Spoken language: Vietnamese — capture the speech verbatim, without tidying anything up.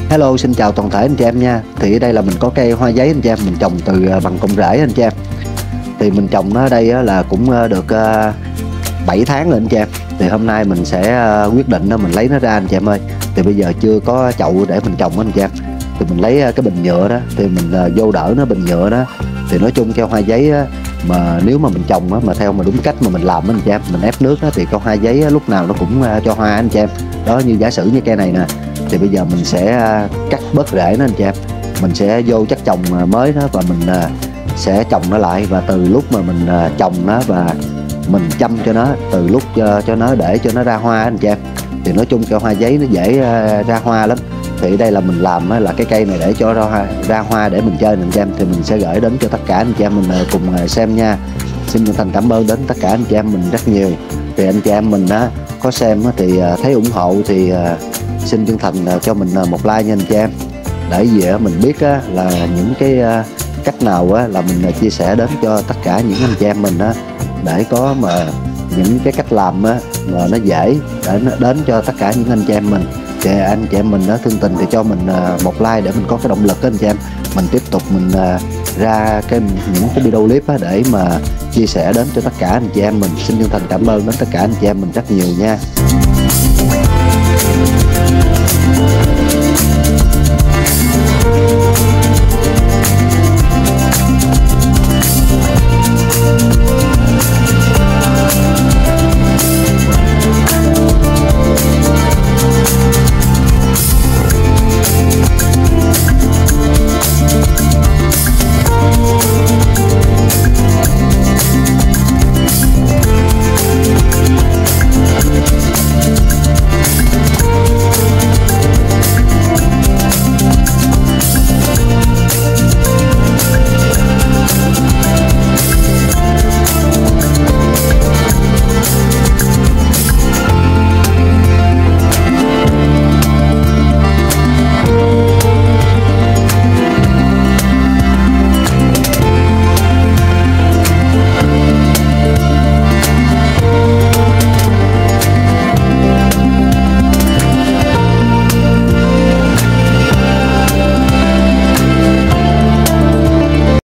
Hello, xin chào toàn thể anh chị em nha. Thì ở đây là mình có cây hoa giấy anh chị em, mình trồng từ bằng cọng rễ anh chị em. Thì mình trồng nó ở đây là cũng được bảy tháng rồi anh chị em. Thì hôm nay mình sẽ quyết định đó mình lấy nó ra anh chị em ơi. Thì bây giờ chưa có chậu để mình trồng anh chị em. Thì mình lấy cái bình nhựa đó, thì mình vô đỡ nó bình nhựa đó. Thì nói chung theo hoa giấy á, mà nếu mà mình trồng á, mà theo mà đúng cách mà mình làm anh chị em, mình ép nước á, thì con hoa giấy á, lúc nào nó cũng cho hoa anh chị em. Đó, như giả sử như cây này nè, thì bây giờ mình sẽ cắt bớt rễ nó anh chị em, mình sẽ vô chất trồng mới đó và mình sẽ trồng nó lại. Và từ lúc mà mình trồng nó và mình chăm cho nó, từ lúc cho, cho nó để cho nó ra hoa anh chị em, thì nói chung cây hoa giấy nó dễ ra hoa lắm. Thì đây là mình làm là cái cây này để cho ra hoa, ra hoa để mình chơi anh chị em. Thì mình sẽ gửi đến cho tất cả anh chị em mình cùng xem nha. Xin chân thành cảm ơn đến tất cả anh chị em mình rất nhiều. Thì anh chị em mình á, có xem thì thấy ủng hộ thì xin chân thành cho mình một like nha anh chị em, để vì mình biết là những cái cách nào là mình chia sẻ đến cho tất cả những anh chị em mình để có mà những cái cách làm mà nó dễ để nó đến cho tất cả những anh chị em mình. Thì anh chị em mình đó thương tình thì cho mình một like để mình có cái động lực anh chị em, mình tiếp tục mình ra cái những cái video clip để mà chia sẻ đến cho tất cả anh chị em mình. Xin chân thành cảm ơn đến tất cả anh chị em mình rất nhiều nha.